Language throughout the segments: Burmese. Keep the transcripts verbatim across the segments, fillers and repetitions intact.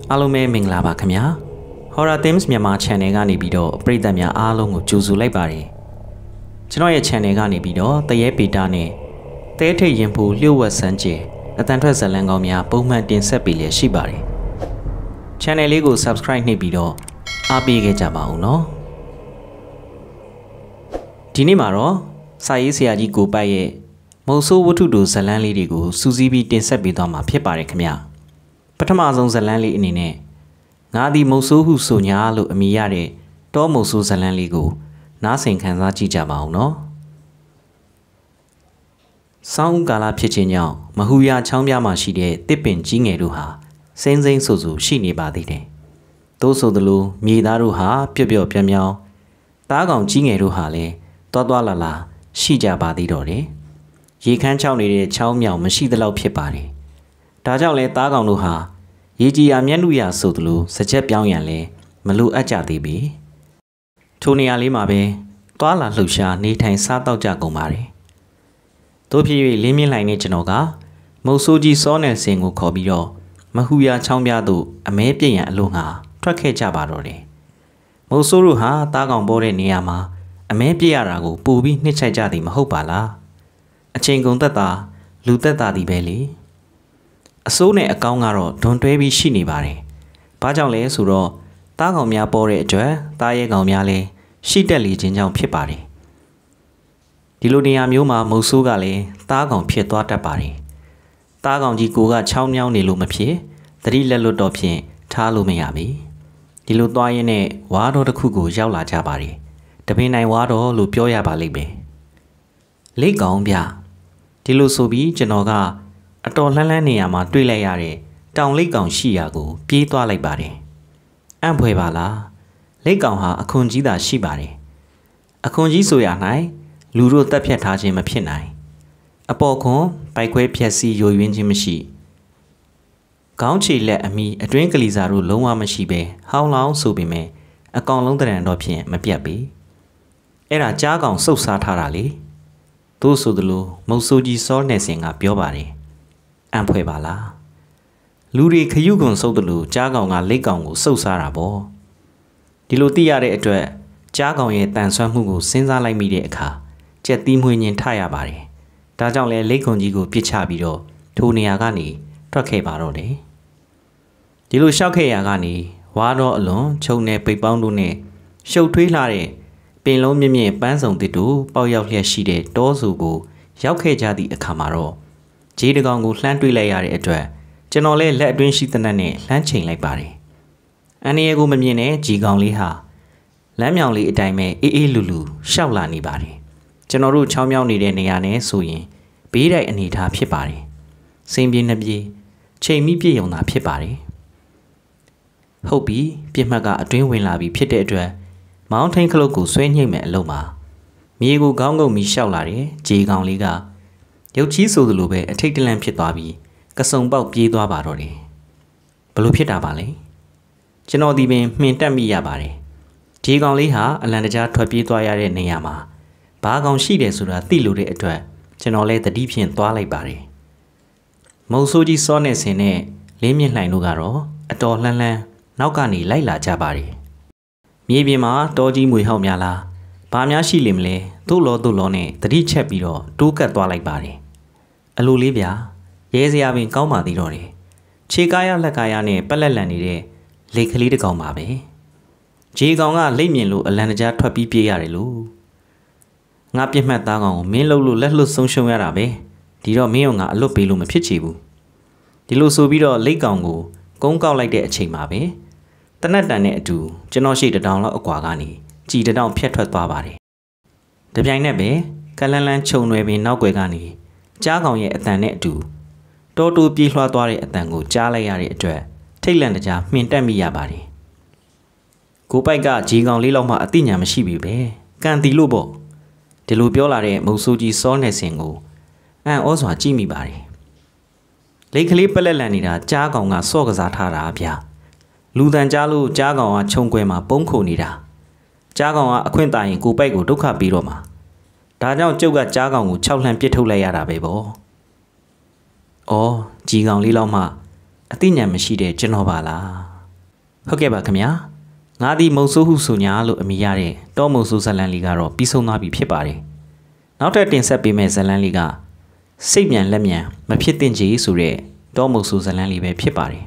အားလုံးပဲမင်္ဂလာပါခင်ဗျာ Horror Themes မြန်မာ channel ကနေပြီးတော့ပရိသတ်များအားလုံးကိုကြိုဆိုလိုက်ပါတယ်ကျွန်တော်ရဲ့ channel ကနေပြီးတော့တရေပေတာနဲ့တဲထိတ်ရင်ဖို့လျှို့ဝှက်စမ်းကြယ်အတန်ထွက်ဇာတ်လမ်းကောင်းများပုံမှန်တင်ဆက်ပေးလျက်ရှိပါတယ် channel လေးကို subscribe နှိပ်ပြီးတော့အားပေးခဲ့ကြပါဦးနော်ဒီနေ့မှာတော့စာရေးဆရာကြီးကိုပိုက်ရဲ့မုံဆိုးဝတ္ထုတို့ဇာတ်လမ်းလေးတွေကိုစူးစီးပြီးတင်ဆက်ပေးသွားမှာဖြစ်ပါတယ်ခင်ဗျာပထမဆုံးဇာတ်လမ်းလေးအနေနဲ့ငါသည်မုံဆိုးဟုဆိုညာလို့အမည်ရတဲ့တောမုံဆိုးဇာတ်လမ်းလေးကိုနားဆင်ခံစားကြည့်ကြပါအောင်နော်ဆောင်းကာလဖြစ်ခြင်းကြောင့်မဟူရချောင်းပြားမှာရှိတဲ့တစ်ပင်ကြီးငယ်တို့ဟာစိမ့်စိမ့်ဆူဆူရှိနေပါသေးတယ်သို့ဆိုသလိုမြေသားတို့ဟာပျော့ပျော့ပြောင်းပြောင်းသားကောင်ကြီးငယ်တို့ဟာလည်းတွားတွားလာလာရှိကြပါသေးတော့တယ်ရေခမ်းချောင်းနေတဲ့ချောင်းမြောင်မရှိသလောက်ဖြစ်ပါတယ်ဒါကြောင့်လဲသားကောင်တို့ဟာရေကြီးရမျက်နှာရဆိုသလိုစကြက်ပြောင်းရန်လဲမလိုအပ်ကြသေးပြီထိုနေရာလေးမှာပဲတွားလာလှုပ်ရှားနေထိုင်စားတော့ကြကုန်ပါတယ်တို့ဖြစ်၍လင်းမြင့်လှိုင်နေကျွန်တော်ကမုတ်ဆိုးကြီးစောနယ်စင်ကိုခေါ်ပြီးတော့မဟူရချောင်းပြသို့အမဲပြည့်ရန်အလို့ငါထွက်ခဲ့ကြပါတော့တယ်မုတ်ဆိုးတို့ဟာသားကောင်ပေါ်တဲ့နေရာမှာအမဲပြည့်ရတာကိုပူပြီးနှိမ့်ချိုက်ကြသည်မဟုတ်ပါလားအချိန်ကုန်သက်သာလူသက်သာသည်ပဲလေအစိုးနဲ့အကောင်းကတော့ဒွန်တွဲပြီးရှိနေပါတယ်။ဘာကြောင့်လဲဆိုတော့သားကောင်များပေါ်တဲ့အတွက်သားရဲကောင်များလည်းရှိတက်လေခြင်းကြောင့်ဖြစ်ပါတယ်။ဒီလိုနေရာမျိုးမှာမုတ်ဆိုးကလည်းသားကောင်ဖြစ်သွားတတ်ပါတယ်။သားကောင်ကြီးကိုကချောင်းမြောင်းနေလို့မဖြစ်သတိလက်လွတ်တော့ဖြင့်ထားလို့မရပြီ။ဒီလိုသွားရင်းနဲ့ဝါတော်တစ်ခုကိုရောက်လာကြပါတယ်။တပင်နိုင်ဝါတော်လို့ပြောရပါလိမ့်မယ်။လိတ်ကောင်ဗျဒီလိုဆိုပြီးကျွန်တော်ကအတော်လှမ်းလှမ်းနေရမှာတွေ့လိုက်ရတဲ့တောင်လိတ်ကောင်ရှိရာကိုပြေးသွားလိုက်ပါတယ်။အံ့ဖွယ်ပါလား။လိတ်ကောင်ဟာအခွန်ကြီးသာရှိပါတယ်။အခွန်ကြီးဆိုရ၌လူတို့တက်ဖြတ်ထားခြင်းမဖြစ်နိုင်။အပေါ်ခွန်ပိုက်ခွဲဖြက်စီယိုယွင်းခြင်းမရှိ။ခေါင်းခြေလက်အမိအတွင်းကလေးစားတို့လုံးဝမရှိပဲဟောင်းလောင်းဆိုပေမဲ့အကောင်လုံးတရံတော့ဖြင့်မပြတ်ပေ။အဲ့ဒါကြားကောင်စုပ်စားထားတာလေ။သို့ဆိုသလိုမုတ်ဆိုးကြီးစောနယ်စင်ကပြောပါတယ်အံဖွယ်ပါလားလူတွေခရုကွန်စုပ်တယ်လို့ကြားကောင်ကလိတ်ကောင်ကိုစုပ်စားတာပေါ့ဒီလိုသိရတဲ့အတွက်ကြားကောင်ရဲ့တန်ဆွမ်းမှုကိုစဉ်းစားလိုက်မိတဲ့အခါကြက်သီးမွှေးညင်ထရပါတယ်ဒါကြောင့်လဲလိတ်ကွန်ကြီးကိုပြစ်ချပြီးတော့ထိုနေရာကနေထွက်ခဲ့ပါတော့တယ်ဒီလိုရှောက်ခဲ့ရာကနေဝါတော့အလွန်ခြုံနဲ့ပိတ်ပေါင်းတို့နဲ့ရှုပ်ထွေးလာတဲ့ပင်လုံးမြင့်မြင့်ပန်းစုံတစ်တို့ပေါက်ရောက်လျက်ရှိတဲ့တောစုကိုရောက်ခဲ့ကြသည့်အခါမှာတော့ဂျေးတကောင်ကိုလှမ်းတွေးလိုက်ရတဲ့အတွက်ကျွန်တော်လည်းလက်အတွင်းရှိတဲ့နဲ့လှမ်းချိန်လိုက်ပါတယ်။အန်ရီကိုမမြင်တဲ့ဂျီကောင်လေးဟာလမ်းမြောင်လေးအတိုင်းပဲအေးအေးလူလူရှောက်လာနေပါတယ်။ကျွန်တော်တို့ချောင်းမြောင်းနေတဲ့နေရာနဲ့ဆိုရင်ဘေးတိုက်အနေထားဖြစ်ပါတယ်။စင်ပြေးနှပြေးချိန်မိပြည့်ုံသာဖြစ်ပါတယ်။ဟုတ်ပြီပြစ်မှတ်ကအတွင်းဝင်လာပြီဖြစ်တဲ့အတွက်မောင်းထိန်ခလုတ်ကိုဆွဲညှိမဲ့အလုံးမှာမြေကိုခေါင်းငုံပြီးရှောက်လာတဲ့ဂျီကောင်လေးကရုပ်ကြီးဆိုသလိုပဲအထိတ်တလန့်ဖြစ်သွားပြီးကစုံပေါက်ပြေးသွားပါတော့တယ်ဘလို့ဖြစ်တာပါလဲကျွန်တော်ဒီပင်မှင်တက်မိရပါတယ်ဒီကောင်လေးဟာအလံတကြားထွက်ပြေးသွားရတဲ့နေရာမှာဘာကောင်ရှိတယ်ဆိုတာသိလို့တဲ့အတွက်ကျွန်တော်လည်းတတိဖြင့်သွားလိုက်ပါတယ်မုံဆိုးကြီးစောနဲ့ဆင်နဲ့လင်းမြင့်လှိုင်တို့ကတော့အတော်လှမ်းလှမ်းနောက်ကနေလိုက်လာကြပါတယ်မြေပြင်မှာတောကြီးမွေဟောက်များလားဘာများရှိလိမ့်မလဲသို့လောသို့လောနဲ့တတိချက်ပြီးတော့တိုးကပ်သွားလိုက်ပါတယ်အလိုလေးဗျာရဲစရာပင်ကောင်းပါသေးတော့တယ်ခြေကားရလက်ကားရနဲ့ပက်လက်လန်နေတဲ့လိတ်ကလေးတစ်ကောင်ပါပဲဂျေကောင်ကလိတ်မြင်လို့အလံတကြားထွက်ပြီးပြေးရတယ်လို့ငါပြစ်မှတ်သားကောင်ကိုမင်းလှုပ်လို့လက်လှုပ်ဆုံးရှုံးရတာပဲဒီတော့မင်းကငါအလွတ်ပေးလို့မဖြစ်ချေဘူးဒီလိုဆိုပြီးတော့လိတ်ကောင်ကိုကုန်းကောက်လိုက်တဲ့အချိန်မှာပဲတနက်တန်နဲ့အတူကျွန်တော်ရှိတတောင်လောက်အကွာကနေကြည်တတောင်ဖြတ်ထွက်သွားပါတယ်တပြိုင်နက်ပဲကလန်းလန်းခြုံရွယ်ပင်နောက်ွယ်ကနေကြားကောင်ရဲ့အတန်နဲ့အတူတောတိုးပြေးလွှားသွားတဲ့အတန်ကိုကြားလိုက်ရတဲ့အတွက်ထိတ်လန့်တကြားမှင်တက်မိရပါတယ်ကိုပိုက်ကဂျီကောင်လေးလောက်မှအသိဉာဏ်မရှိပြီပဲကန်တီလို့ပေါ့ဒီလိုပြောလာတဲ့မုတ်ဆိုးကြီးစောနယ်စင်ကိုအံ့ဩစွာကြည့်မိပါတယ်လိတ်ကလေးပလက်လန်နေတာကြားကောင်ကစော့ကစားထားတာဗျာလူတန်ကြားလို့ကြားကောင်ကခြုံကွဲမှာပုံခုန်နေတာကြားကောင်ကအခွင့်တာရင်ကိုပိုက်ကိုဒုက္ခပေးတော့မှာဒါကြောင့်ကျုပ်ကကြားကောင်ကိုခြောက်လှမ်းပစ်ထုတ်လိုက်ရတာပဲပေါ့။အော်ကြီးကောင်လေးလောက်မှအသိဉာဏ်မရှိတဲ့ကျွန်တော်ပါလား။ဟုတ်ကဲ့ပါခင်ဗျာငါဒီမုံဆိုးဟုဆိုညာလို့အမည်ရတဲ့တောမုံဆိုးဇလန်လေးကတော့ပြီးဆုံးသွားပြီဖြစ်ပါတယ်နောက်ထပ်တင်ဆက်ပေးမယ့်ဇလန်လေးကစိတ်မြန်လက်မြန်မဖြစ်သင့်ကြဆိုတဲ့တောမုံဆိုးဇလန်လေးပဲဖြစ်ပါတယ်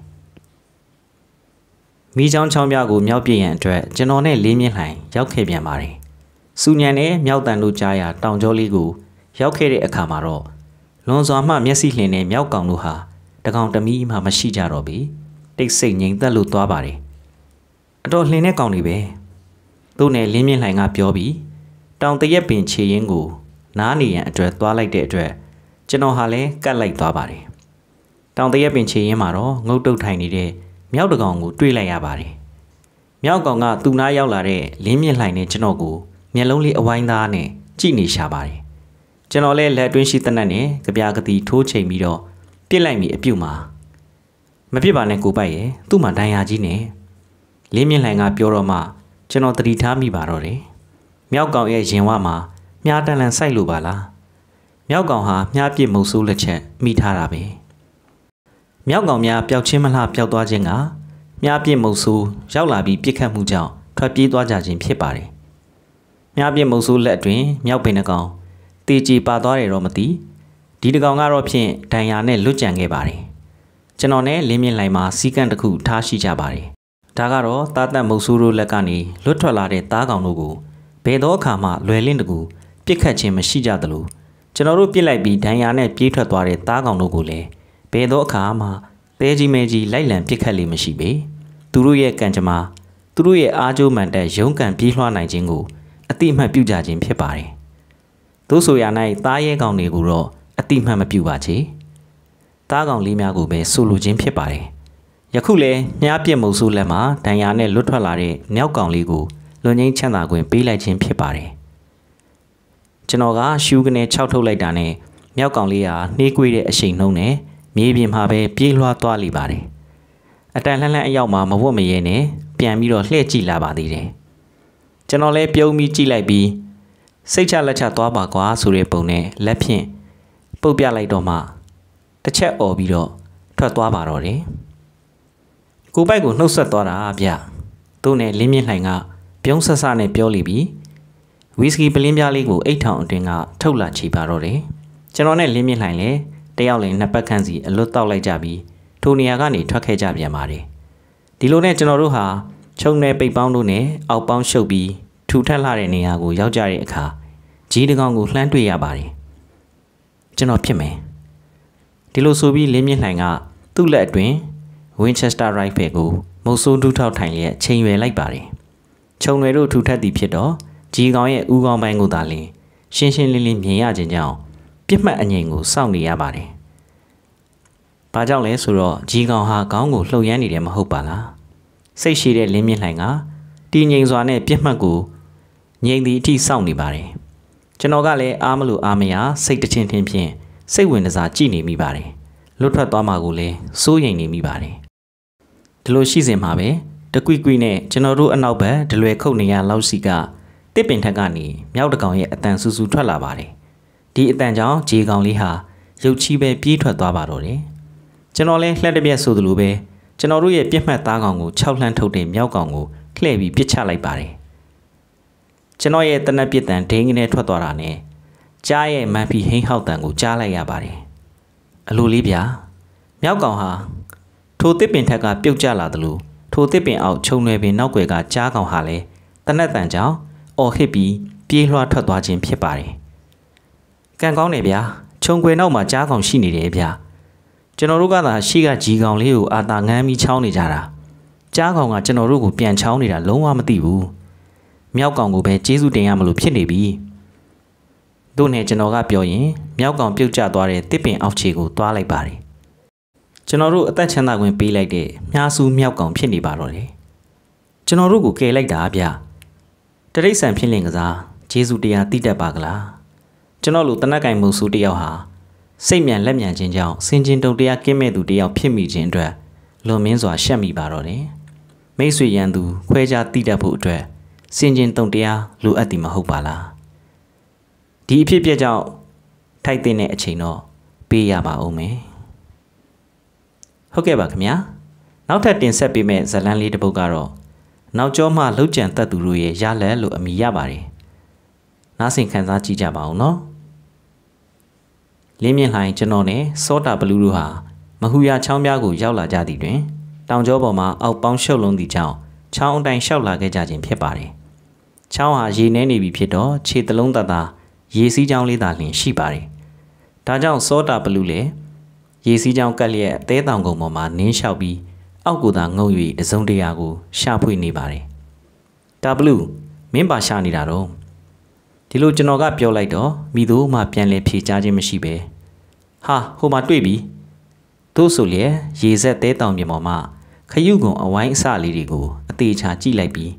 မိချောင်းချောင်းပြကိုမြောက်ပြည့်ရန်အတွက်ကျွန်တော်နဲ့လေးမြင့်လှိုင်ရောက်ခဲ့ပြန်ပါတယ်စူညံနဲ့မြောက်တန်တို့ကြားရတောင်ကျောလေးကိုရောက်ခဲ့တဲ့အခါမှာတော့လွန်စွာမှမျက်စိလှင်တဲ့မြောက်ကောင်တို့ဟာတကောင်တမီးမှမရှိကြတော့ပြီတိတ်ဆိတ်ငြိမ်သက်လို့သွားပါတယ်အတော်လှင်တဲ့ကောင်တွေပဲသူ့နဲ့လင်းမြင့်လှိုင်ကပြောပြီးတောင်တရက်ပင်ခြေရင်းကိုနားနေရန်အတွက်သွားလိုက်တဲ့အတွက်ကျွန်တော်ဟာလည်းကတ်လိုက်သွားပါတယ်တောင်တရက်ပင်ခြေရင်းမှာတော့ငုတ်တုတ်ထိုင်နေတဲ့မြောက်တကောင်ကိုတွေ့လိုက်ရပါတယ်မြောက်ကောင်ကသူ့နားရောက်လာတဲ့လင်းမြင့်လှိုင်နဲ့ကျွန်တော်ကိုမျက်လုံးလေးအဝိုင်းသားနဲ့ကြည့်နေရှာပါတယ်ကျွန်တော်လည်းလက်တွင်းရှိတနက်နဲ့ကြပြာကတိထိုးချိန်ပြီးတော့ပြစ်လိုက်မိအပြုတ်မှာမပြစ်ပါနဲ့ကိုပိုက်ရဲ့သူ့မှာဒဏ်ရာကြီးနဲ့လင်းမြင့်လှိုင်ကပြောတော့မှကျွန်တော်တတိထားမိပါတော့တယ်မြောက်ကောင်ရဲ့ရင်ဝမှာမြားတန်လန်ဆိုင်လို့ပါလားမြောက်ကောင်ဟာမြားပြစ်မုံဆိုးလက်ချက်မိထားတာပဲမြောက်ကောင်များပျောက်ချင်းမလှပျောက်သွားခြင်းကမြားပြစ်မုံဆိုးရောက်လာပြီးပြစ်ခတ်မှုကြောင့်ထွက်ပြေးသွားကြခြင်းဖြစ်ပါတယ်မြားပြစ်မုံဆိုးလက်အတွင်းမြောက်ပင်တကောင်တေချီပါသွားတယ်တော့မသိဒီတကောင်ကတော့ဖြင့်ဒဏ်ရာနဲ့လွတ်ကြံခဲ့ပါတယ်ကျွန်တော်နဲ့လင်းမြင့်လှိုင်မှာစီးကန့်တစ်ခုထားရှိကြပါတယ်ဒါကတော့တားတက်မုတ်ဆိုးတို့လက်ကနေလွတ်ထွက်လာတဲ့သားကောင်တို့ကိုဘယ်တော့အခါမှလွယ်လင့်တကူပြစ်ခတ်ခြင်းမရှိကြသလိုကျွန်တော်တို့ပြစ်လိုက်ပြီးဒဏ်ရာနဲ့ပြေးထွက်သွားတဲ့သားကောင်တို့ကိုလည်းဘယ်တော့အခါမှတဲကြီးမဲကြီးလိုက်လံပြစ်ခတ်လိမ့်မရှိပေသူတို့ရဲ့ကံကြမ္မာသူတို့ရဲ့အားကြိုးမှန်တဲ့ရုန်းကန်ပြေးလွှားနိုင်ခြင်းကိုအတိအမှတ်ပြုကြခြင်းဖြစ်ပါတယ်သို့ဆိုရ၌သားရဲကောင်တွေကိုတော့အတိအမှတ်မပြုပါချေသားကောင်လေးများကိုပဲဆိုလိုခြင်းဖြစ်ပါတယ်ယခုလဲမြားပြစ်မုံဆိုးလက်မှာဒဏ်ရာနဲ့လွတ်ထွက်လာတဲ့မြောက်ကောင်လေးကိုလွန်ငင်းချမ်းသာခွင့်ပေးလိုက်ခြင်းဖြစ်ပါတယ်ကျွန်တော်ကရှူးကနေခြောက်ထုတ်လိုက်တာနဲ့မြောက်ကောင်လေးဟာနှေးကွေးတဲ့အရှိန်နှုံးနဲ့မြေပြင်မှာပဲပြေးလွှားသွားလိပါတယ်အတန်လှမ်းလှမ်းအရောက်မှာမဝတ်မရဲနဲ့ပြန်ပြီးတော့လှည့်ကြည့်လာပါသေးတယ်ကျွန်တော်လဲပြုံးပြီးကြည့်လိုက်ပြီးစိတ်ချလက်ချသွားပါကွာဆိုတဲ့ပုံနဲ့လက်ဖြင့်ပုတ်ပြလိုက်တော့မှတစ်ချက်អော်ပြီးတော့ထွက်သွားပါတော့တယ်ကိုပိုက်ကိုနှုတ်ဆက်သွားတာဗျသူ့နဲ့လင်းမြင့်လှိုင်ကပြုံးဆက်ဆနဲ့ပြောလိပြီးဝီစကီပလင်းပြားလေးကိုအိတ်ထောင်အတွင်းကထုတ်လာချီပါတော့တယ်ကျွန်တော်နဲ့လင်းမြင့်လှိုင်လည်းတယောက်လည်းနှစ်ပတ်ခန့်စီအလွတ်တောက်လိုက်ကြပြီးထိုနေရာကနေထွက်ခဲ့ကြပြန်ပါတယ်ဒီလိုနဲ့ကျွန်တော်တို့ဟာချုံနယ်ပိတ်ပေါင်းတို့နဲ့အောက်ပေါင်းရှုပ်ပြီးထူထပ်လာတဲ့နေရာကိုရောက်ကြတဲ့အခါကြီးတကောင်ကိုလှမ်းတွေ့ရပါတယ်ကျွန်တော်ဖြစ်မယ်ဒီလိုဆိုပြီးလင်းမြင့်လှိုင်ကသူ့လက်အတွင်းWinchester Rifle ကိုမုတ်ဆိုးဒူးထောက်ထိုင်လျက်ချိန်ရွယ်လိုက်ပါတယ်။ခြုံရွယ်တို့ထူထပ်သည်ဖြစ်တော့ကြီးကောင်ရဲ့ဦးခေါင်းပိုင်းကိုသာလျှင်ရှင်းရှင်းလင်းလင်းမြင်ရခြင်းကြောင့်ပြစ်မှတ်အငြိမ်ကိုစောင့်နေရပါတယ်။ဘာကြောင့်လဲဆိုတော့ကြီးကောင်ဟာခေါင်းကိုလှုပ်ရမ်းနေတယ်မဟုတ်ပါလား။စိတ်ရှိတဲ့လင်းမြင့်လှိုင်ကတည်ငြိမ်စွာနဲ့ပြစ်မှတ်ကိုငြိမ်သည်အထိစောင့်နေပါတယ်။ကျွန်တော်ကလည်းအားမလို့အားမရစိတ်တချင်းထင်းဖြင့်စိတ်ဝင်စားကြည့်နေမိပါတယ်။လွတ်ထွက်သွားမှာကိုလည်းစိုးရိမ်နေမိပါတယ်ဒီလိုရှိစဉ်မှာပဲတကွိကွိနဲ့ကျွန်တော်တို့အနောက်ဘက်ဒလွယ်ခုတ်နေရလောက်စီကတစ်ပင်ထက်ကနေမြောက်တကောင်ရဲ့အတန်ဆူဆူထွက်လာပါတယ်ဒီအတန်ကြောင့်ဂျေကောင်လေးဟာရုပ်ချီးပဲပြေးထွက်သွားပါတော့တယ်ကျွန်တော်လည်းလှက်တပြက်ဆိုသလိုပဲကျွန်တော်တို့ရဲ့ပြက်မှတ်သားကောင်ကိုခြောက်လှမ်းထုတ်တဲ့မြောက်ကောင်ကိုလှည့်ပြီးပစ်ချလိုက်ပါတယ်ကျွန်တော်ရဲ့တနက်ပစ်တန်ဒိန်းကနေထွက်သွားတာနဲ့ကြားရဲ့မန်ဖီဟိန်းဟောက်တန်ကိုကြားလိုက်ရပါတယ်အလိုလေးဗျာမြောက်ကောင်ဟာထိုတစ်ပင်ထက်ကပြုတ်ကျလာသလိုထိုတစ်ပင်အောက်ခြုံရွယ်ပင်နောက်ွယ်ကကြားကောင်ဟာလည်းတနက်တန်ကြောင့်အော်ဟစ်ပြီးပြေးလွှားထွက်သွားခြင်းဖြစ်ပါတယ်ကံကောင်းတယ်ဗျာခြုံွယ်နောက်မှာကြားကောင်ရှိနေတယ်ဗျာကျွန်တော်တို့ကသာရှိကကြီးကောင်လေးကိုအာသာငမ်းပြီးချောင်းနေကြတာကြားကောင်ကကျွန်တော်တို့ကိုပြန်ချောင်းနေတာလုံးဝမသိဘူးမြောက်ကောင်ကိုပဲကျေးဇူးတင်ရမလို့ဖြစ်နေပြီတို့နဲ့ကျွန်တော်ကပြောရင်မြောက်ကောင်ပြုတ်ကျသွားတဲ့တစ်ပင်အောက်ခြေကိုသွားလိုက်ပါတယ်ကျွန်တော်တို့အသက်ချမ်းသာခွင့်ပေးလိုက်တဲ့မြားစုမြောက်ကောင်ဖြစ်နေပါတော့တယ်ကျွန်တော်တို့ကိုကယ်လိုက်တာဗျတရိတ်ဆန်ဖြစ်လင်ကစားဂျေဇူးတရားတိတတ်ပါကလားကျွန်တော်လိုတနက်ကင်မုံစုတယောက်ဟာစိတ်မြန်လက်မြန်ခြင်းကြောင့်စင်ကျင်တုံတရားကင်းမဲ့သူတယောက်ဖြစ်မိခြင်းအတွက်လွန်မင်းစွာရှက်မိပါတော့တယ်မိတ်ဆွေရန်သူခွဲခြားတိတတ်ဖို့အတွက်စင်ကျင်တုံတရားလိုအပ်သည်မဟုတ်ပါလားဒီအဖြစ်အပျက်ကြောင့်ထိုက်တဲ့အချိန်တော့ပေးရပါဦးမယ်ဟုတ်ကဲ့ပါခင်ဗျာနောက်ထပ်တင်ဆက်ပေးမယ့်ဇာတ်လမ်းလေးတစ်ပုဒ်ကတော့နောက်ကျောမှလှုပ်ကြံတက်သူတို့ရဲ့ရလက်လို့အမည်ရပါတယ်။နားဆင်ခံစားကြည့်ကြပါဦးနော်။လင်းမြင့်လှိုင်ကျွန်တော်နဲ့စောတာဘလူးတို့ဟာမဟူယာချောင်းပြားကိုရောက်လာကြသည်တွင်တောင်ကျောပေါ်မှာအောက်ပေါင်းရှုပ်လုံးသည့်ကြောင့်ချောင်းအတိုင်းလျှောက်လာခဲ့ကြခြင်းဖြစ်ပါတယ်။ချောင်းဟာရေနှဲနေပြီဖြစ်တော့ခြေတလုံးသားသားရေစီးကြောင်းလေးသာလျှင်ရှိပါတယ်။ဒါကြောင့်စောတာဘလူးလည်းရေစီးကြောင်းကက်လျက်အသေးတောင်ကုန်းပေါ်မှာနင်းလျှောက်ပြီးအောက်ကိုသာငုံ၍တစုံတရာကိုရှာဖွေနေပါတယ်။တာဘလူးမင်းပါရှာနေတာတော့ဒီလိုကျွန်တော်ကပြောလိုက်တော့မိတို့မှပြန်လဲဖြေချခြင်းမရှိပဲဟာဟိုမှာတွေ့ပြီသို့ဆိုလျက်ရေဆက်သေးတောင်ပြင်ပေါ်မှာခရုကုံအဝိုင်းအစလေးတွေကိုအသေးချာကြည့်လိုက်ပြီး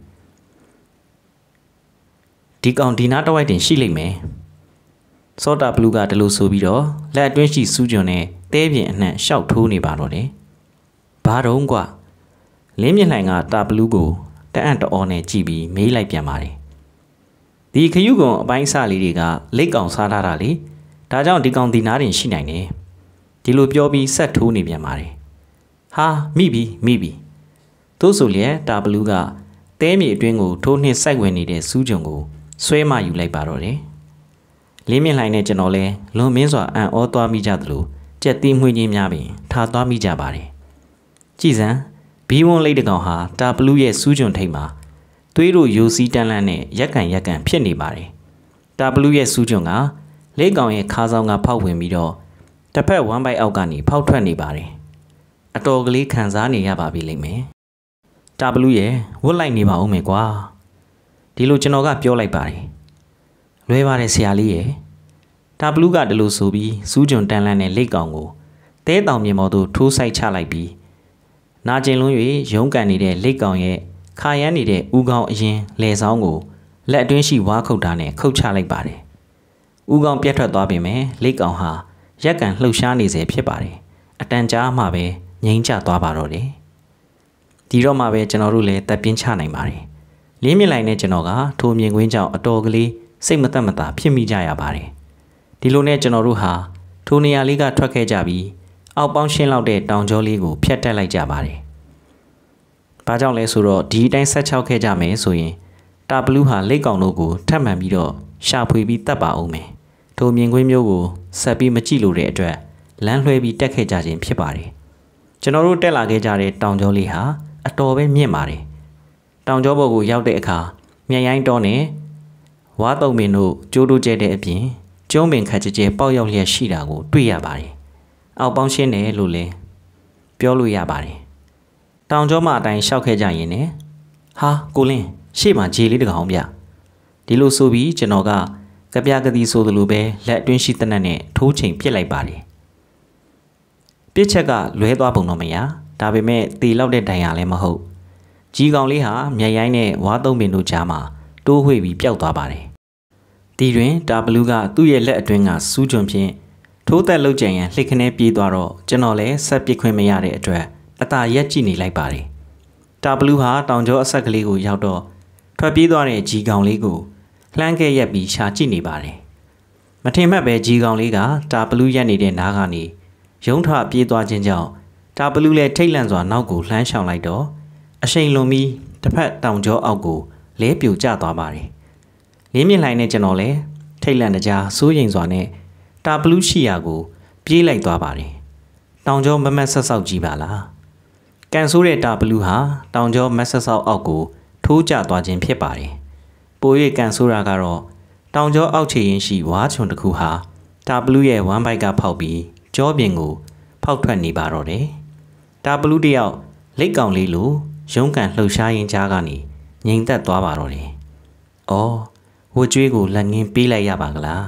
ဒီကောင်ဒီနားတစ်ဝိုက်တင်ရှိလိမ့်မယ်စောတာဘလူးကဒီလိုဆိုပြီးတော့လက်အတွင်းရှိစူးကျွန်နဲ့တဲပြင်အနှံ့ရှောက်ထိုးနေပါတော့တယ်ဘာတုံးကွာလင်းမြင့်လှိုင်ကတာဘလူးကိုတအံ့တအောနဲ့ကြည့်ပြီးမေးလိုက်ပြန်ပါတယ်ဒီခရုကုံအပိုင်းအစလေးတွေကလက်ကောင်စားထားတာလေဒါကြောင့်ဒီကောင်ဒီနားတင်ရှိနိုင်တယ်ဒီလိုပြောပြီးဆက်ထိုးနေပြန်ပါတယ်ဟာမိပြီမိပြီသို့ဆိုလျက်တာဘလူးကတဲမြေအတွင်းကိုထိုးနှင်းစိုက်ဝင်နေတဲ့စူးကြုံကိုဆွဲမယူလိုက်ပါတော့တယ်လင်းမြင့်လှိုင်နဲ့ကျွန်တော်လဲလွန်မင်းစွာအံ့ဩသွားမိကြသလိုကြက်သီးမှွေးခြင်းများပင်ထားသွားမိကြပါတယ်ကြည်စံဘီဝွန်လိတ်တကောင်ဟာတာဘလူးရဲ့စူးကြုံထိပ်မှာသွေးတို့ယိုစီးတန်းလန်းနဲ့ရက်ကန်ရက်ကန်ဖြစ်နေပါတယ်တာဘလူးရဲ့စူးကြုံကလေးကောင်ရဲ့ခါဆောင်ကဖောက်ဝင်ပြီးတော့တစ်ဖက်ဝမ်းပိုက်အောက်ကနေဖောက်ထွက်နေပါတယ်အတော်ကလေးခံစားနေရပါပြီလိမ့်မယ်တာဘလူးရဲ့ဝတ်လိုက်နေပါဦးမယ်ကွာဒီလိုကျွန်တော်ကပြောလိုက်ပါတယ်လွဲပါတယ်ဆရာလေးရဲ့တာဘလူးကဒီလိုဆိုပြီးစူးကြုံတန်းလန်းနဲ့လိတ်ကောင်ကိုတဲတောင်မြေပေါ်သို့ထိုးဆိုင်ချလိုက်ပြီးနာကျင်လွန်း၍ရုံးကန်နေတဲ့လိတ်ကောင်ရဲ့ခါရမ်းနေတဲ့ဥကောင်အရင်လယ်ဆောင်ကိုလက်အတွင်းရှိဝါခုတ်တာနဲ့ခုတ်ချလိုက်ပါတယ်ဥကောင်ပြတ်ထွက်သွားပြီမယ်လိတ်ကောင်ဟာရက်ကန်လှုပ်ရှားနေစေဖြစ်ပါတယ်အတန်ကြာမှပဲငိမ့်ချသွားပါတော့တယ်ဒီတော့မှပဲကျွန်တော်တို့လည်းတက်ပြင်းချနိုင်ပါတယ်လင်းမြင့်လိုက်နဲ့ကျွန်တော်ကထိုမြင်ကွင်းကြောင့်အတော်ကလေးစိတ်မသက်မသာဖြစ်မိကြရပါတယ်ဒီလိုနဲ့ကျွန်တော်တို့ဟာထိုနေရာလေးကထွက်ခဲ့ကြပြီးအောက်ပေါင်းရှင်းလောက်တဲ့တောင်ကျောလေးကိုဖျက်တက်လိုက်ကြပါတယ်ဘာကြောင့်လဲဆိုတော့ဒီအတိုင်းဆက်ချောက်ခဲ့ကြမယ်ဆိုရင်တာဘလူးဟာလိတ်ကောင်တို့ကိုထပ်မှန်ပြီးတော့ရှာဖွေပြီးတတ်ပါဦးမယ်ထိုမြင်ကွင်းမျိုးကိုဆက်ပြီးမကြည့်လို့တဲ့အတွက်လမ်းလွှဲပြီးတက်ခဲ့ကြခြင်းဖြစ်ပါတယ်ကျွန်တော်တို့တက်လာခဲ့ကြတဲ့တောင်ကျောလေးဟာအတော်ပဲမြင့်ပါတယ်တောင်ကျောဘော်ကိုရောက်တဲ့အခါမြန်ရိုင်းတော်နဲ့ဝါတုံပင်တို့ကျိုးတို့ကျဲတဲ့အပြင်ကျုံးပင်ခက်ကြဲကြဲပေါက်ရောက်လျက်ရှိတာကိုတွေ့ရပါတယ်အောက်ပေါင်းရှင်းတယ်လို့လည်းပြောလို့ရပါတယ်တောင်ကျောမအတိုင်းရှောက်ခဲ့ကြရင်ねဟာကိုလင်းရှေ့မှာခြေလေးတကောင်ပြဒီလိုဆိုပြီးကျွန်တော်ကကြပြကတိဆိုသလိုပဲလက်အတွင်းရှိတဲ့နဲ့ထိုးချိန်ပြစ်လိုက်ပါတယ်ပြစ်ချက်ကလွဲသွားပုံတော့မရဒါပေမဲ့တီလောက်တဲ့တိုင်ရလည်းမဟုတ်ကြီးကောင်လေးဟာမြက်ရိုင်းနဲ့ဝါသုံးပင်တို့ကြားမှာတိုးဝှေ့ပြီးပျောက်သွားပါတယ်ဒီတွင်တာဘလူးကသူ့ရဲ့လက်အတွင်းကစူးကြုံဖြင့်ထိုးသက်လှုပ်ကြံရန်လှိခနဲပြေးသွားတော့ကျွန်တော်လည်းဆက်ပစ်ခွင့်မရတဲ့အတွက်အသာရက်ကြည့်နေလိုက်ပါတယ်တာဘလူးဟာတောင်ကျောအဆက်ကလေးကိုရောက်တော့ထွက်ပြေးသွားတဲ့ကြီးကောင်လေးကိုလှမ်းခဲ့ရက်ပြီးရှာကြည့်နေပါတယ်မထင်မှတ်ပဲကြီးကောင်လေးကတာဘလူးရက်နေတဲ့နားကနေရုံးထပြေးသွားခြင်းကြောင့်တာဘလူးလည်းထိတ်လန့်စွာနောက်ကိုလှမ်းရှောင်လိုက်တော့အရှိန်လွန်ပြီးတစ်ဖက်တောင်ကျောအောက်ကိုလဲပြိုကျသွားပါတယ်လင်းမြင့်လှိုင်နဲ့ကျွန်တော်လည်းထိတ်လန့်တကြားစိုးရိမ်စွာနဲ့တာဘလူးရှိရာကိုပြေးလိုက်သွားပါတယ်တောင်ကျောမမတ်ဆက်ဆောက်ကြည့်ပါလားကန်ဆိုးတဲ့တာဘလူးဟာတောင်ကျောမတ်ဆက်ဆောက်အောက်ကိုထိုးကျသွားခြင်းဖြစ်ပါတယ်ပို၍ကန်ဆိုးတာကတော့တောင်ကျောအောက်ခြေရင်းရှိဝါချွန်တစ်ခုဟာတာဘလူးရဲ့ဝမ်းဘိုက်ကဖောက်ပြီးကြောပြင်ကိုဖောက်ထွက်နေပါတော့တယ်တာဘလူးတယောက်လိတ်ကောင်လေးလိုရုံးကန်လှုပ်ရှားရင်းကြားကနေငြိမ်သက်သွားပါတော့တယ်။အော်ဝတ်ကြွေးကိုလက်ငင်းပေးလိုက်ရပါကလား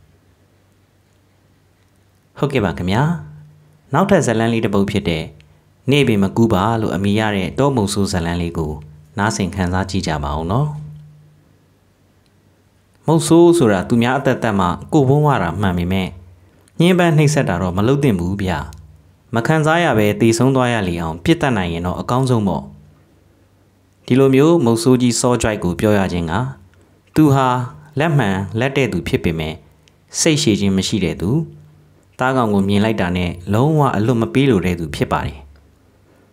။ဟုတ်ကဲ့ပါခင်ဗျာ။နောက်ထပ်ဇာတ်လမ်းလေးတစ်ပုဒ်ဖြစ်တဲ့နေပင်မကူပါလို့အမည်ရတဲ့တောမုံဆိုးဇာတ်လမ်းလေးကိုနားဆင်ခံစားကြည့်ကြပါအောင်နော်။မုတ်ဆိုးဆိုတာသူများအသက်သက်မှာကိုဘုံဝါတာမှန်ပေမဲ့ညင်းပန်းနှိပ်စက်တာတော့မလုပ်သင့်ဘူးဗျ။မခံစားရပဲတည်ဆုံးသွားရလေအောင်ပြစ်တတ်နိုင်ရင်တော့အကောင်းဆုံးပေါ့ဒီလိုမျိုးမုတ်ဆိုးကြီးစောကြိုက်ကိုပြောရခြင်းကသူဟာလက်မှန်လက်တဲ့သူဖြစ်ပေမဲ့စိတ်ရှည်ခြင်းမရှိတဲ့သူတားကောင်ကိုမြင်လိုက်တာနဲ့လုံးဝအလွတ်မပေးလို့တဲ့သူဖြစ်ပါတယ်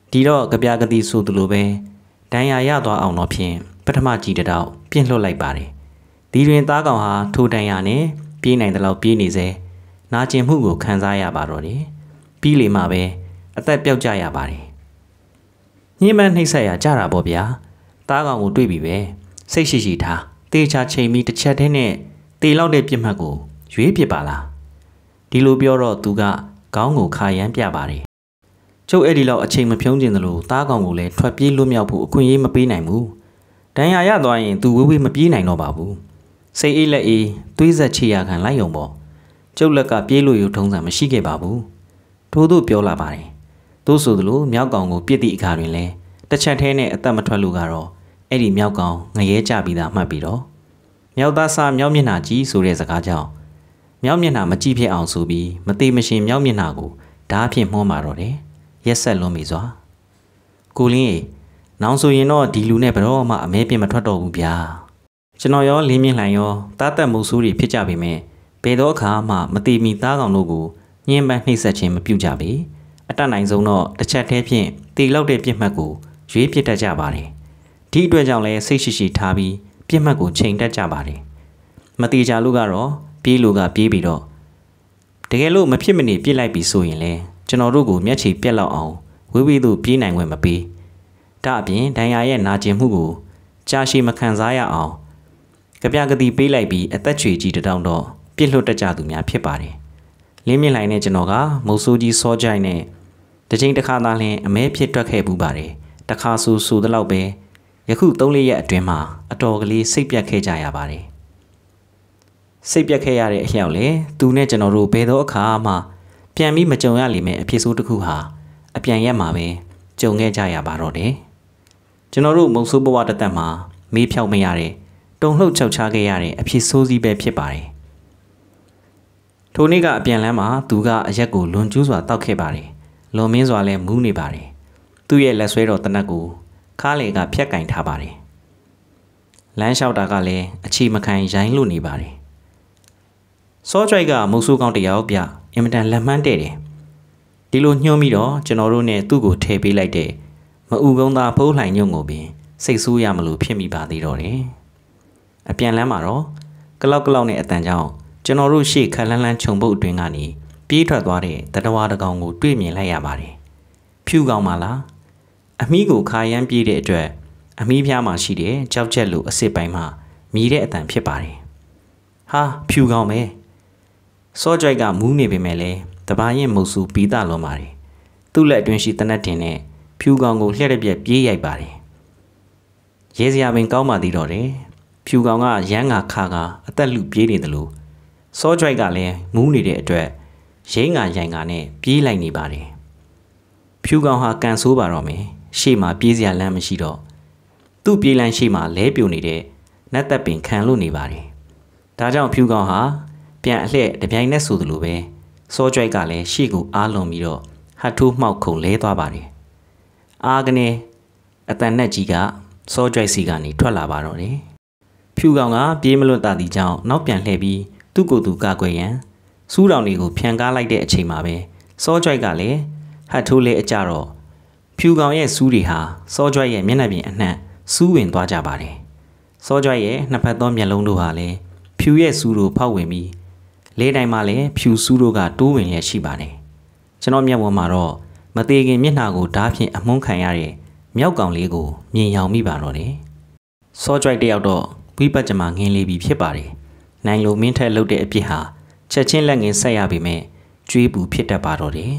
ဒီတော့ကြပြကတိဆိုသလိုပဲဒဏ်ရာရသွားအောင်တော့ဖြင့်ပထမကြီးတတော့ပြင့်လွှတ်လိုက်ပါတယ်ဒီတွင်သားကောင်ဟာထိုဒဏ်ရာနဲ့ပြေးနိုင်တဲ့လောက်ပြေးနေစေနာကျင်မှုကိုခံစားရပါတော့တယ်ပြီးလေမှပဲအသက်ပြောက်ကြရပါတယ်ညှိမနှိမ့်ဆက်ရကြတာပေါ့ဗျာသားကောင်ကိုတွေ့ပြီပဲစိတ်ရှိရှိထားတေချာချိန်ပြီးတစ်ချက်တည်းနဲ့တေလောက်တဲ့ပြစ်မှတ်ကိုရွေးပစ်ပါလားဒီလိုပြောတော့သူကခေါင်းကိုခါရမ်းပြပါတယ်ကျုပ်အဲ့ဒီလောက်အချိန်မဖြုံးကျင်သလိုသားကောင်ကိုလည်းထွက်ပြေးလွတ်မြောက်ဖို့အခွင့်အရေးမပေးနိုင်ဘူးဒဏ်ရာရသွားရင်သူဝေးဝေးမပြေးနိုင်တော့ပါဘူးစိတ်အေးလက်အေးသွေးဆက်ချေရခံလိုက်ရုံပေါ့ကျုပ်လက်ကပြေးလို့ရထုံးစံမရှိခဲ့ပါဘူးထို့သူပြောလာပါတယ်သို့ဆိုသလိုမြောက်ကောင်ကိုပြစ်သည့်အခါတွင်လည်းတစ်ချက်ထဲနဲ့အသက်မထွက်လို့ကတော့အဲ့ဒီမြောက်ကောင်ငရဲကြပြီးသားမှတ်ပြီးတော့မြောက်သားစားမြောက်မျက်နှာကြီးဆိုတဲ့စကားကြောင့်မြောက်မျက်နှာမကြည့်ဖြစ်အောင်ဆိုပြီးမသေးမရှင်မြောက်မျက်နှာကိုဓားဖြင့်မှုံးမာတော့တယ်ရက်ဆက်လွန်ပြီစွာကိုလင်းရေနောင်ဆိုရင်တော့ဒီလူနဲ့ဘယ်တော့မှအမဲပြင်းမထွက်တော့ဘူးဗျာကျွန်တော်ရောလင်းမြင့်လှိုင်ရောတားတက်မှုဆိုးတွေဖြစ်ကြပေမဲ့ဘယ်တော့အခါမှမတိမီသားကောင်တို့ကိုညှဉ်းပန်းနှိပ်စက်ခြင်းမပြုကြပေအတတ်နိုင်ဆုံးတော့တစ်ချက်တည်းဖြင့်တေလောက်တဲ့ပြစ်မှတ်ကိုရွေးပစ်တတ်ကြပါတယ်ဒီအတွက်ကြောင့်လဲစိတ်ရှိရှိထားပြီးပြစ်မှတ်ကိုချိန်တတ်ကြပါတယ်မတိကြလို့ကတော့ပြေးလို့ကပြေးပြီးတော့တကယ်လို့မဖြစ်မနေပြစ်လိုက်ပြီးဆိုရင်လဲကျွန်တော်တို့ကိုမျက်ခြေပြက်လောက်အောင်ဝေးဝေးသို့ပြေးနိုင်ခွင့်မပေးဒါအပြင်ဒဏ်ရာရဲ့နာကျင်မှုကိုကြာရှည်မခံစားရအောင်ကြပြကတိပေးလိုက်ပြီးအသက်ချွေကြီးတောင်တော့ပြစ်လွတ်တတ်ကြသူများဖြစ်ပါတယ်လင်းမြင့်လှိုင်နဲ့ကျွန်တော်ကမုတ်ဆိုးကြီးစောကြိုက်နဲ့တစ်ချိန်တစ်ခါသာလျှင်အမဲဖြစ်တွက်ခဲ့ပူပါတယ်တခါဆိုဆိုတဲ့လောက်ပဲယခုသုံးလေးရက်အတွင်းမှာအတော်ကလေးစိတ်ပြတ်ခဲ့ကြရပါတယ်စိတ်ပြတ်ခဲ့ရတဲ့အလျောက်လေသူနဲ့ကျွန်တော်တို့ဘယ်တော့အခါမှပြန်ပြီးမကြုံရလိမ့်မယ်အဖြစ်ဆိုးတစ်ခုဟာအပြန်ရက်မှာပဲကြုံခဲ့ကြရပါတော့တယ်ကျွန်တော်တို့မုံဆိုးဘဝတစ်သက်မှာမေးဖြောက်မရတဲ့တုံလှုပ်ချောက်ချခဲ့ရတဲ့အဖြစ်ဆိုးစီးပဲဖြစ်ပါတယ်ထိုနေ့ကအပြန်လမ်းမှာသူကအရက်ကိုလွန်ကျူးစွာတောက်ခဲ့ပါတယ်လွန်မင်းစွာလည်းမူးနေပါတယ်သူ့ရဲ့လက်ဆွဲတော်တနက်ကိုခါးလေကဖြက်ကင်ထားပါတယ်လမ်းလျှောက်တာကလည်းအချီမခံရိုင်းလို့နေပါတယ်စောကြိုက်ကမုတ်ဆိုးကောင်းတယောက်ပြအင်မတန်လက်မှန်းတဲ့တယ်ဒီလိုညှိုးပြီးတော့ကျွန်တော်တို့နဲ့သူ့ကိုထည့်ပေးလိုက်တဲ့မအူကုန်းသားဖိုးလှိုင်ညုံကိုပင်စိတ်ဆိုးရမလို့ဖြစ်မိပါသေးတော့တယ်အပြန်လမ်းမှာတော့ကလောက်ကလောက်နဲ့အတန်ကြောင့်ကျွန်တော်တို့ရှေ့ခက်လန်းလန်းခြုံပုတ်အတွင်းကနေပြေးထွက်သွားတဲ့တတဝါတကောင်ကိုတွေ့မြင်လိုက်ရပါတယ်ဖြူကောင်ပါလားအမီးကိုခါရမ်းပြေးတဲ့အတွက်အမီးဖျားမှာရှိတဲ့ကြောက်ချက်လိုအစ်စ်ပိုင်းမှာမြည်တဲ့အတန်ဖြစ်ပါတယ်ဟာဖြူကောင်ပဲစောကြိုက်ကမူးနေပေမဲ့လည်းတပါရင်မုတ်ဆူပြီးသားလုံးပါတယ်သူ့လက်အတွင်းရှိတနက်တင်နဲ့ဖြူကောင်ကိုလှည့်တဲ့ပြက်ပြေးရိုက်ပါတယ်ရဲစရာပင်ကောင်းပါသေးတော့တယ်ဖြူကောင်ကရမ်းငါခါကအသက်လူပြေးနေတယ်လို့စောကြိုက်ကလည်းမူးနေတဲ့အတွက်ရိမ့်ငါရိုင်ငါနဲ့ပြေးလိုက်နေပါတယ်ဖြူကောင်ဟာကန်ဆိုးပါတော့မယ်ရှေ့မှာပြေးစရာလမ်းမရှိတော့သူ့ပြေးလမ်းရှေ့မှာလဲပြိုနေတဲ့နတ်သက်ပင်ခံလို့နေပါတယ်ဒါကြောင့်ဖြူကောင်ဟာပြန်အလှည့်တပြိုင်နက်ဆိုသလိုပဲစောကြိုက်ကလည်းရှေ့ကိုအားလွန်ပြီးတော့ဟတ်ထိုးမှောက်ခုံလဲသွားပါတယ်အာကနေအတန်နဲ့ကြီးကစောကြိုက်စီကနေထွက်လာပါတော့တယ်ဖြူကောင်ကပြေးမလွတ်တာဒီကြောင့်နောက်ပြန်လှည့်ပြီးသူ့ကိုယ်သူကာကွယ်ရန်စူးတောင်တွေကိုဖြန်ကားလိုက်တဲ့အချိန်မှာပဲစောကြိုက်ကလည်းဟတ်ထိုးလဲအကြတော့ဖြူကောင်ရဲ့စူးတွေဟာစောကြိုက်ရဲ့မျက်နှာပြင်အနှံ့စူးဝင်သွားကြပါတယ်စောကြိုက်ရဲ့နှစ်ဖက်သောမျက်လုံးတို့ဟာလည်းဖြူရဲ့စူးတို့ဖောက်ဝင်ပြီးလဲတိုင်းမှာလည်းဖြူစူးတို့ကတိုးဝင်လျက်ရှိပါတယ်ကျွန်တော်မျက်ဝန်းမှာတော့မသေးခင်မျက်နှာကိုဓားဖြင့်အမုန်းခံရတဲ့မြောက်ကောင်လေးကိုမြင်ရောင်မိပါတော့တယ်စောကြိုက်တယောက်တော့ဝိပတ်ကြမှာငင်းလေးပြီးဖြစ်ပါတယ်နိုင်လိုမင်းထက်လှုပ်တဲ့အပြစ်ဟာချက်ချင်းလက်ငင်းဆက်ရပေမဲ့ကျွေးပူဖြစ်တတ်ပါတော့တယ်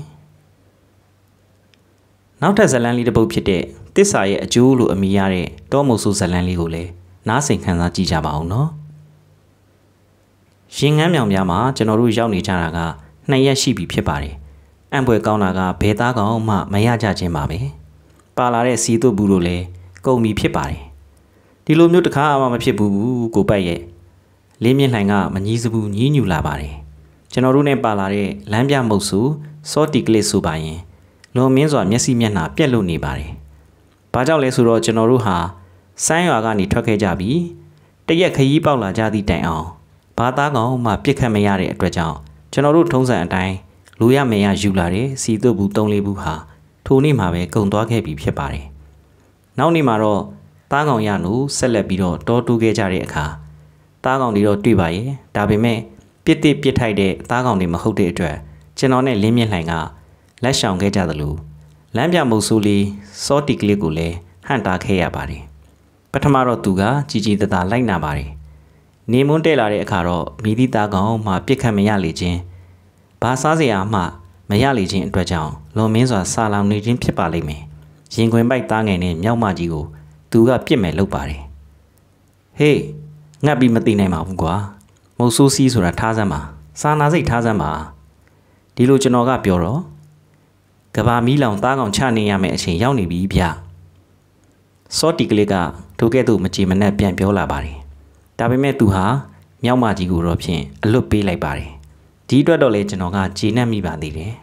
နောက်ထပ်ဇလန်းလေးတစ်ပုဒ်ဖြစ်တဲ့တစ္ဆာရဲ့အကျိုးလို့အမည်ရတဲ့တောမုတ်ဆိုးဇလန်းလေးကိုလည်းနားဆင်ခံစားကြည့်ကြပါအောင်နော်ရင်ငန်းမြောင်များမှာကျွန်တော်တို့ရောက်နေကြတာကနှစ်ရက်ရှိပြီဖြစ်ပါတယ်အံ့ဖွယ်ကောင်းတာကဘဲသားကောင်မှမရကြခြင်းပါပဲပါလာတဲ့စီတို့ဘူးတို့လည်းကုန်ပြီဖြစ်ပါတယ်ဒီလိုမျိုးတစ်ခါမှမဖြစ်ဘူးကိုပိုက်ရဲ့လင်းမြင့်လှိုင်ကမကြီးစဘူးညည်းညူလာပါတယ်ကျွန်တော်တို့နဲ့ပါလာတဲ့လမ်းပြမုတ်ဆိုစောတီကလစ်ဆိုပါရင်လွန်မင်းစွာမျက်စိမျက်နှာပြက်လို့နေပါတယ်ဘာကြောင့်လဲဆိုတော့ကျွန်တော်တို့ဟာဆိုင်းရွာကနေထွက်ခဲ့ကြပြီးတရက်ခရီးပေါက်လာကြသည့်တိုင်အောင်ဘာသားကောင်မှပြစ်ခတ်မရတဲ့အတွက်ကြောင့်ကျွန်တော်တို့ထုံးစံအတိုင်းလူရမရယူလာတဲ့စီတုပ်ဘူးသုံးလေးဘူးဟာထိုထိုနေ့မှာပဲကုံသွားခဲ့ပြီဖြစ်ပါတယ်။နောက်နေ့မှာတော့သားကောင်ရနူဆက်လက်ပြီးတော့တောတူးခဲ့ကြတဲ့အခါသားကောင်တွေတော့တွေ့ပါရဲ့ဒါပေမဲ့ပြစ်တစ်ပြစ်ထိုက်တဲ့သားကောင်တွေမဟုတ်တဲ့အတွက်ကျွန်တော်နဲ့လင်းမြင့်လှိုင်ကလက်ရှောင်ခဲ့ကြသလိုလမ်းပြမုတ်ဆိုးလေးစောတီကလေးကိုလည်းဟန့်တာခဲ့ရပါတယ်ပထမတော့သူကကြီးကြီးတသားလိုက်နာပါတယ်နေမွန်းတဲလာတဲ့အခါတော့မိသည့်သားကောင်မှပြစ်ခတ်မရလေခြင်းဘာစားစရာမှမရလေခြင်းအတွက်ကြောင့်လွန်မင်းစွာဆာလောင်နေခြင်းဖြစ်ပါလိမ့်မယ်ရင်ခွင်ပိုက်သားငယ်နဲ့မြောက်မကြီးကိုသူကပြစ်မယ်လုပ်ပါတယ်ဟေးငတ်ပြီးမသိနိုင်ပါဘူးကွာမုတ်ဆိုးစီးဆိုတာထားစမ်းပါစာနာစိတ်ထားစမ်းပါဒီလိုကျွန်တော်ကပြောတော့ကဘာမီးလောင်သားကောင်ချနေရမယ့်အချိန်ရောက်နေပြီဗျစောတီကလေးကထိုကဲ့သို့မကြည်မနှက်ပြန်ပြောလာပါတယ်ဒါပေမဲ့သူဟာမြောက်မကြီးကိုတော့ဖြင့်အလွတ်ပေးလိုက်ပါတယ်ဒီအတွက်တော့လေကျွန်တော်ကကြည်နှက်မိပါသေးတယ်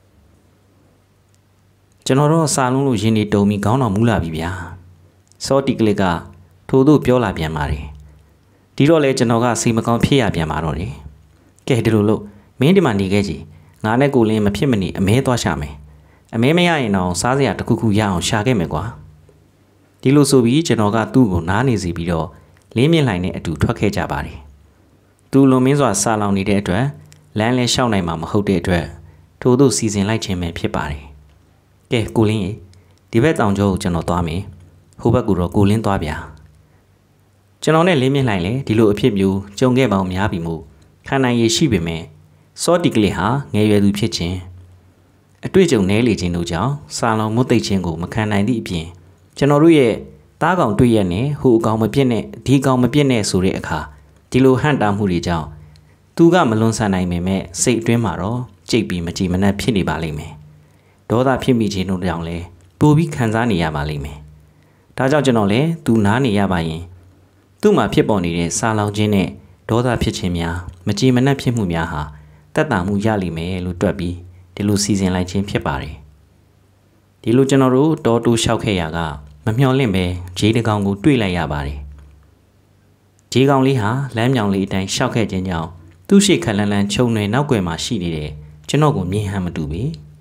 ကျွန်တော်တော့စာလုံးလို့ရင်းနေတုံပြီးခေါင်းတော်မူလာပြီဗျာစောတီကလေးကထို့သို့ပြောလာပြန်ပါတယ်ဒီတော့လေကျွန်တော်ကစိတ်မကောင်းဖြစ်ရပြန်ပါတော့တယ်ကဲဒီလိုလို့မင်းဒီမှာနေခဲ့ကြည်ငါနဲ့ကိုလင်းမဖြစ်မနေအမဲသွားရှာမယ်အမဲမရရင်တော့စားစရာတစ်ခုခုရအောင်ရှာခဲ့မယ်ကွာဒီလိုဆိုပြီးကျွန်တော်ကသူ့ကိုနားနေစီပြီးတော့လင်းမြင့်လှိုင်နဲ့အတူထွက်ခဲ့ကြပါတယ်သူလွန်မင်းစွာစာလောင်နေတဲ့အတွက်လမ်းလဲလျှောက်နိုင်မှာမဟုတ်တဲ့အတွက်ထို့သို့စီစဉ်လိုက်ခြင်းပဲဖြစ်ပါတယ်ကဲကိုလင်းရေဒီဘက်တောင်ကျောကိုကျွန်တော်သွားမယ်ဟိုဘက်ကတော့ကိုလင်းသွားဗျာကျွန်တော်နဲ့လင်းမြင့်လှိုင်လည်းဒီလိုအဖြစ်မျိုးကြုံခဲ့ပေါင်းများပြီမို့ခံနိုင်ရရှိပေမဲ့စောတီကလေးဟာငယ်ရွယ်သူဖြစ်ခြင်းအတွေ့အကြုံနည်းလေခြင်းတို့ကြောင့်စာလောင်မွတ်သိပ်ခြင်းကိုမခံနိုင်သည့်အပြင်ကျွန်တော်တို့ရဲ့တားကောင်တွေ့ရနဲ့ဟိုအကောင်မပြစ်နဲ့ဒီကောင်မပြစ်နဲ့ဆိုတဲ့အခါဒီလိုဟန့်တာမှုတွေကြောင့်သူကမလွန်ဆန်နိုင်ပေမဲ့စိတ်အတွင်းမှာတော့ကြိတ်ပြီးမကြည်မနှက်ဖြစ်နေပါလိမ့်မယ်ဒေါသဖြစ်မိခြင်းတို့ကြောင့်လည်းပိုပြီးခံစားနေရပါလိမ့်မယ်ဒါကြောင့်ကျွန်တော်လည်းသူနားနေရပါရင်သူ့မှာဖြစ်ပေါ်နေတဲ့စာလောင်ခြင်းနဲ့ဒေါသဖြစ်ခြင်းများမကြည်မနှက်ဖြစ်မှုများဟာတက်တာမှုရလိမ့်မယ်လို့တွက်ပြီးဒီလိုစီစဉ်လိုက်ခြင်းဖြစ်ပါတယ်ဒီလိုကျွန်တော်တို့တောတိုးလျှောက်ခဲ့ရကမမျှော်လင့်ပဲဂျေးတကောင်ကိုတွေ့လိုက်ရပါတယ်ဂျေးကောင်လေးဟာလမ်းမြောင်လေးအတိုင်းလျှောက်ခဲ့ခြင်းကြောင့်သူ့ရှိခက်လန်းလန်းခြုံတွေနောက်ွယ်မှာရှိနေတဲ့ကျွန်တော်ကိုမြင်ဟန်မတူပေ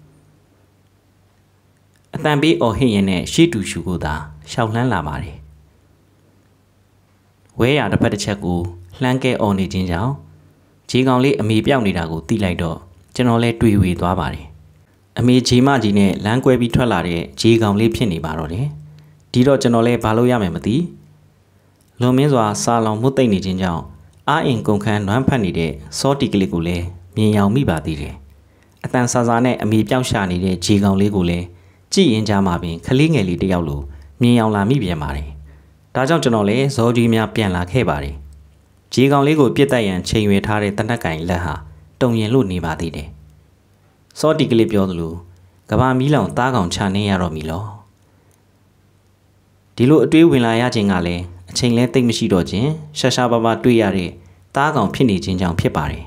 အတန်ပေးအော်ဟစ်ရင်နဲ့ရှေ့တူရှူကိုသာရှောက်လှမ်းလာပါတယ်ဝဲရတစ်ဖက်တစ်ချက်ကိုလှမ်းကဲအော်နေခြင်းကြောင့်ဂျေးကောင်လေးအမေပြောက်နေတာကိုသိလိုက်တော့ကျွန်တော်လည်းတွေ့ဝေသွားပါတယ်အမေဂျေမကြီးနဲ့လမ်းကွဲပြီးထွက်လာတဲ့ဂျေးကောင်လေးဖြစ်နေပါတော့တယ်ဒီတော့ကျွန်တော်လည်းဘာလို့ရမယ်မသိလွန်မင်းစွာစာလောင်မှုသိမ့်နေခြင်းကြောင့်အာအင်ကုန်ခန်းနွမ်းဖက်နေတဲ့စောတီကလေးကိုလည်းမြင်ရောင်မိပါသေးတယ်အတန်ဆာဆာနဲ့အမေပြောက်ရှာနေတဲ့ဂျေးကောင်လေးကိုလည်းကြည့်ရင်ကြားမှာပင်ခလေးငယ်လေးတစ်ယောက်လိုမြင်ရောင်လာမိပြန်ပါတယ်ဒါကြောင့်ကျွန်တော်လည်းဇောကြီးများပြန်လာခဲ့ပါတယ်ဂျေးကောင်လေးကိုပြစ်တက်ရန်ချိန်ရွယ်ထားတဲ့တနက်ကင်လက်ဟာတုံရင်လို့နေပါသေးတယ်စောတီကလေးပြောသလိုကဘာမီးလောင်သားကောင်ချနေရတော့မီလောဒီလိုအတွေးဝင်လာရခြင်းကလည်းအချိန်လဲတိတ်မရှိတော့ခြင်းရှာရှာပါပါတွေ့ရတဲ့သားကောင်ဖြစ်နေခြင်းကြောင့်ဖြစ်ပါတယ်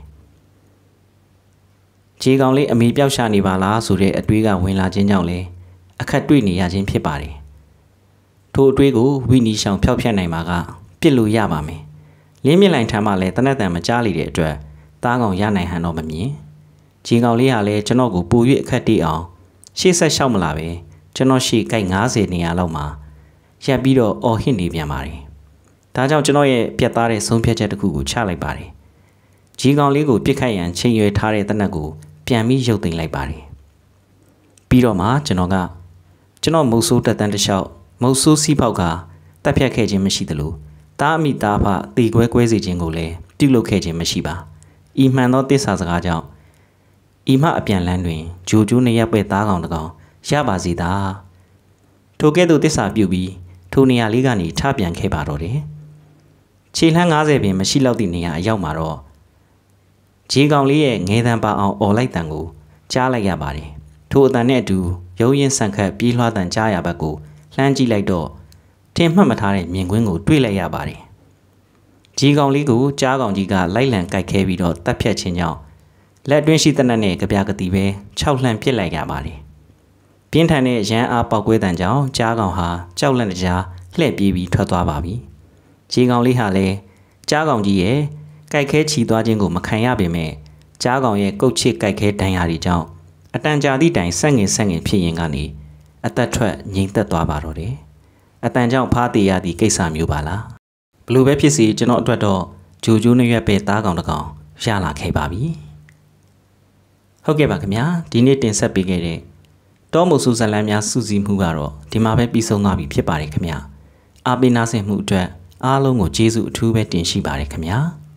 ဂျေးကောင်လေးအမေပြောက်ရှာနေပါလားဆိုတဲ့အတွေးကဝင်လာခြင်းကြောင့်လည်းအခက်တွေ့နေရခြင်းဖြစ်ပါတယ်ထိုအတွေးကိုဝိနီရှောင်ဖျောက်ဖျက်နိုင်မှာကပြစ်လို့ရပါမယ်လင်းမြင့်လိုင်ထမ်းမှလည်းတနက်တန်မကြားလေတဲ့အတွက်သားကောင်ရနိုင်ဟန်တော့မမြင်ဂျင်းကောင်လေးဟာလည်းကျွန်တော်ကိုပို၍အခက်တေးအောင်ရှေ့ဆက်လျှောက်မလာပဲကျွန်တော်ရှေ့ကိုက်ငါးဆယ်နေရာလောက်မှာရပ်ပြီးတော့အော်ဟစ်နေပြန်ပါတယ်ဒါကြောင့်ကျွန်တော်ရဲ့ပြတ်သားတဲ့ဆုံးဖြတ်ချက်တစ်ခုကိုချလိုက်ပါတယ်ဂျင်းကောင်လေးကိုပြစ်ခတ်ရန်ချိန်ရွယ်ထားတဲ့တနက်ကိုပြန်ပြီးရုပ်သိမ်းလိုက်ပါတယ်ပြီးတော့မှကျွန်တော်ကကျွန်တော်မုတ်ဆိုးတက်တန်းတစ်လျှောက်မုတ်ဆိုးစီးပေါက်ကတက်ဖြတ်ခဲ့ခြင်းမရှိသလိုတားအမိသားဖတေခွဲကွဲစေခြင်းကိုလည်းပြုလုပ်ခဲ့ခြင်းမရှိပါဤမှန်သောတစ္ဆာစကားကြောင့်ဤမှအပြန်လန်းတွင်ဂျိုဂျိုးနေရပဲ့သားကောင်တကောင်ရပါစေသာထိုကဲ့သို့တစ္ဆာပြုပြီးထိုနေရာလေးကနေထပြန်ခဲ့ပါတော့တယ်ခြေလှမ်းငါးဆယ်ပင်မရှိလောက်သည့်နေရာအရောက်မှာတော့ဂျေးကောင်လေးရဲ့ငဲတန်းပါအောင်អော်လိုက်တန်ကိုကြားလိုက်ရပါတယ်ထိုအတန်နဲ့အတူရုံရင်ဆန်ခတ်ပြေးလွှားတန်ကြားရဘက်ကိုလှမ်းကြည့်လိုက်တော့ထင်မှတ်မထားတဲ့မြင်ကွင်းကိုတွေ့လိုက်ရပါတယ်ဂျီကောင်လေးကိုကြားကောင်ကြီးကလိုက်လံကိုက်ခဲပြီးတော့တပ်ဖြတ်ခြင်းကြောင့်လက်တွင်းရှိတနက်နဲ့ကြပြကတိပဲခြောက်လှန့်ပစ်လိုက်ရပါတယ်ပြင်းထန်တဲ့ရန်အားပေါက်ကွဲတန်ကြောင့်ကြားကောင်ဟာကြောက်လန့်တကြားလှည့်ပြေးပြီးထွက်သွားပါပြီဂျီကောင်လေးဟာလည်းကြားကောင်ကြီးရဲ့ကိုက်ခဲချီသွားခြင်းကိုမခံရပေမဲ့ကြားကောင်ရဲ့ကုတ်ချစ်ကိုက်ခဲဒဏ်ရာတွေကြောင့်အတန်ကြာသည့်တိုင်ဆက်ငင်ဆက်ငင်ဖြစ်ရင်ကနေအသက်ထွက်ငြိမ်သက်သွားပါတော့တယ်အတန်ကြောင့်ဖားတေရသည့်ကိစ္စမျိုးပါလားဘလို့ပဲဖြစ်စီကျွန်တော်အတွက်တော့ဂျိုဂျိုးနှရွက်ပဲသားကောင်တစ်ကောင်ရလာခဲ့ပါပြီဟုတ်ကဲ့ပါခင်ဗျာဒီနေ့တင်ဆက်ပေးခဲ့တဲ့တောမုတ်စုဇလန်းများစူးစီးမှုကတော့ဒီမှာပဲပြီးဆုံးသွားပြီဖြစ်ပါတယ်ခင်ဗျာအားပေးနာဆင်မှုအတွက်အားလုံးကိုကျေးဇူးအထူးပဲတင်ရှိပါတယ်ခင်ဗျာ